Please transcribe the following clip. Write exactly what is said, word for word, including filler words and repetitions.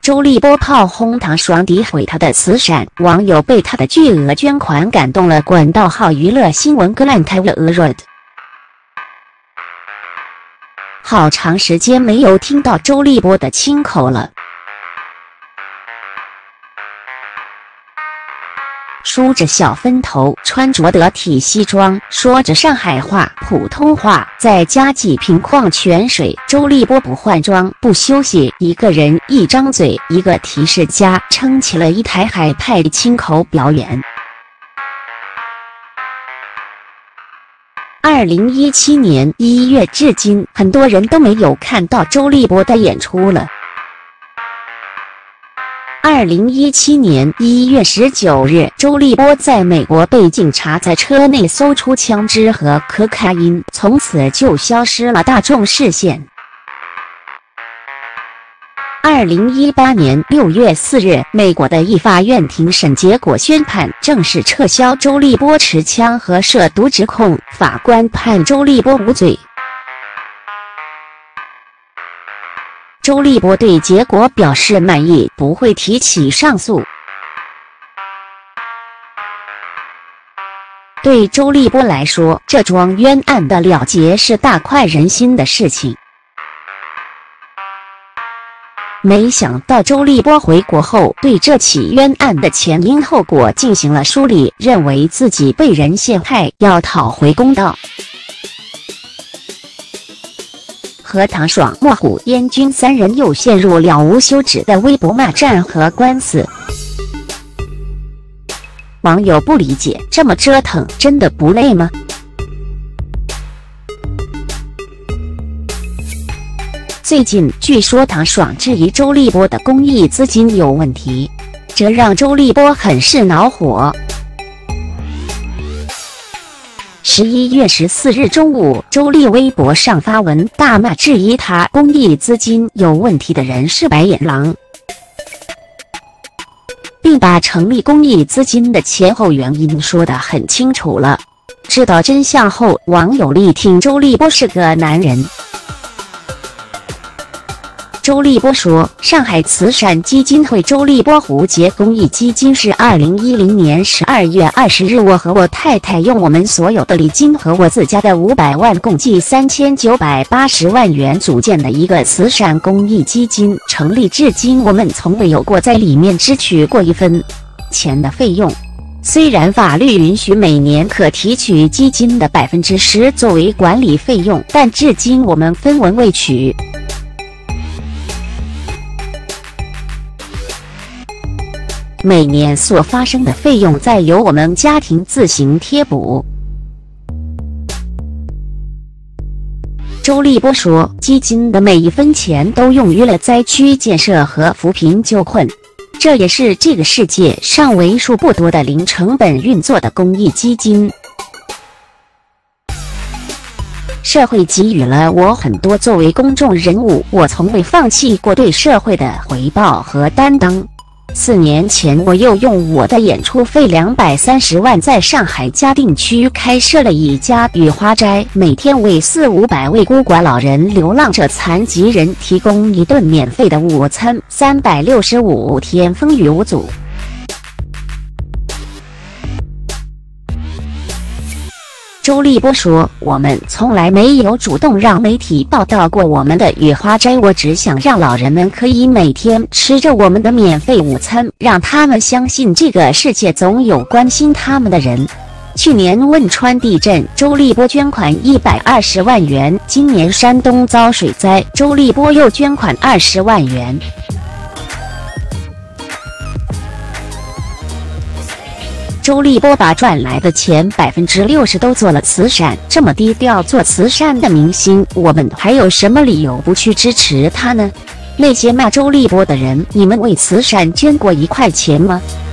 周立波炮轰唐爽，诋毁他的慈善，网友被他的巨额捐款感动了。管道号娱乐新闻 Glenn Taylor。好长时间没有听到周立波的亲口了。梳着小分头，穿着得体西装，说着上海话、普通话，再加几瓶矿泉水。周立波不换装、不休息，一个人一张嘴一个提示家，撑起了一台海派亲口表演。二零一七年一月至今，很多人都没有看到周立波的演出了。二零一七年一月十九日，周立波在美国被警察在车内搜出枪支和可卡因，从此就消失了大众视线。二零一八年六月四日，美国的一法院庭审结果宣判，正式撤销周立波持枪和涉毒指控，法官判周立波无罪。周立波对结果表示满意，不会提起上诉。对周立波来说，这桩冤案的了结是大快人心的事情。没想到周立波回国后，对这起冤案的前因后果进行了梳理，认为自己被人陷害，要讨回公道。和唐爽、莫虎、燕军三人又陷入了无休止的微博骂战和官司。网友不理解，这么折腾真的不累吗？最近据说唐爽质疑周立波的公益资金有问题，这让周立波很是恼火。十一月十四日中午，周立微博上发文大骂质疑他公益资金有问题的人是白眼狼，并把成立公益资金的前后原因说得很清楚了。知道真相后，网友力挺周立波是个男人。周立波说，上海慈善基金会周立波胡杰公益基金是二零一零年十二月二十日，我和我太太用我们所有的礼金和我自家的五百万，共计三千九百八十万元组建的一个慈善公益基金。成立至今，我们从未有过在里面支取过一分钱的费用。虽然法律允许每年可提取基金的百分之十作为管理费用，但至今我们分文未取。每年所发生的费用再由我们家庭自行贴补。周立波说，基金的每一分钱都用于了灾区建设和扶贫救困，这也是这个世界上为数不多的零成本运作的公益基金。社会给予了我很多，作为公众人物，我从未放弃过对社会的回报和担当。四年前，我又用我的演出费两百三十万，在上海嘉定区开设了一家雨花斋，每天为四五百位孤寡老人、流浪者、残疾人提供一顿免费的午餐，三百六十五天风雨无阻。周立波说，我们从来没有主动让媒体报道过我们的雨花斋，我只想让老人们可以每天吃着我们的免费午餐，让他们相信这个世界总有关心他们的人。去年汶川地震，周立波捐款一百二十万元；今年山东遭水灾，周立波又捐款二十万元。周立波把赚来的钱百分之六十都做了慈善，这么低调做慈善的明星，我们还有什么理由不去支持他呢？那些骂周立波的人，你们为慈善捐过一块钱吗？